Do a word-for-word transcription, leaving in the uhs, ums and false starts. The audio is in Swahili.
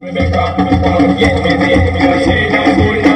Rebecca, oh, yeah, baby, you say that good.